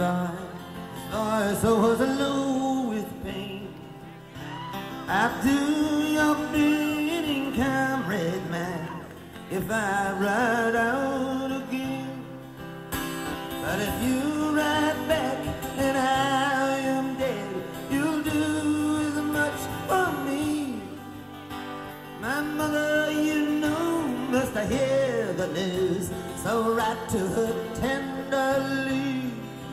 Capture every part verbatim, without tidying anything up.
by. His voice was low with pain. I'd do your bidding, comrade man, if I ride out again. But if you ride back and I am dead, you'll do as much for me. My mother, you know, must hear the news, so write to her tenderly.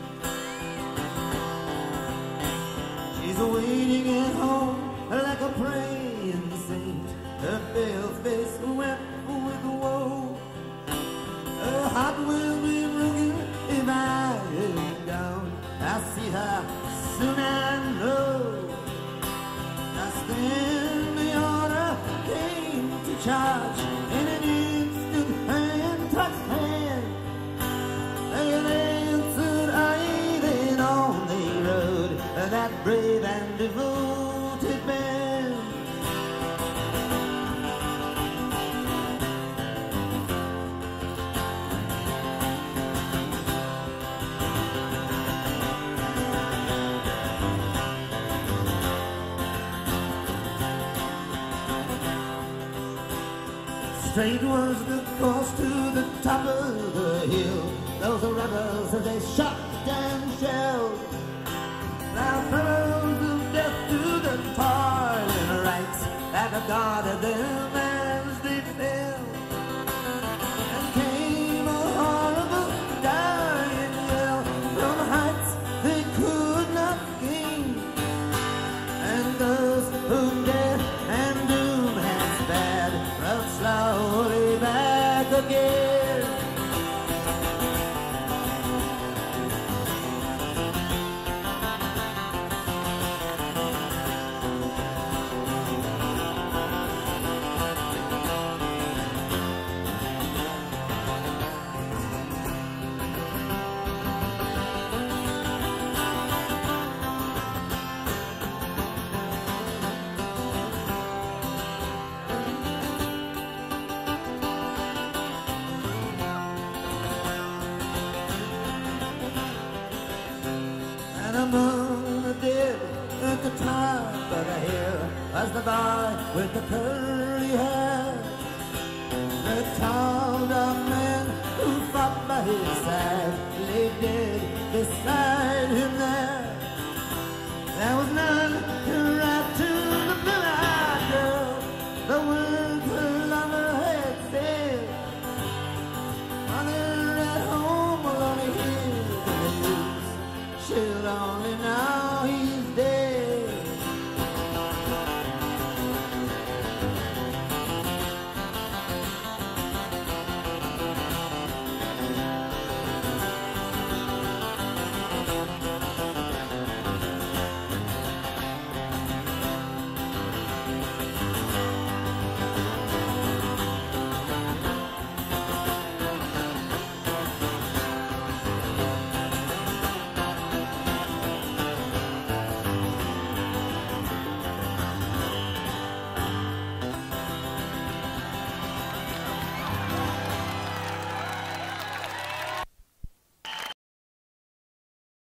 She's waiting at home like a praying saint, her pale face wet with woe. Her heart will be broken if I am gone. I'll see her soon, I know. Just then the order came to charge, in an instant hand touched hand. They answered aye, then on they rode, that brave and devoted band. Straight was the course to the top of the hill. Those rebels, they shot and shelled. Now fellows of death to the toiling ranks that guarded them as they fell. And came a horrible dying yell from heights they could not gain. And those whom death and doom had spared rode slowly back again. Among the dead at the top of the hill was the boy with the curly hair, the tall dark man who fought by his side lay dead beside him there. There was none to write to the blue-eyed girl the words her lover had said. Mother at home will only hear the news. She'll only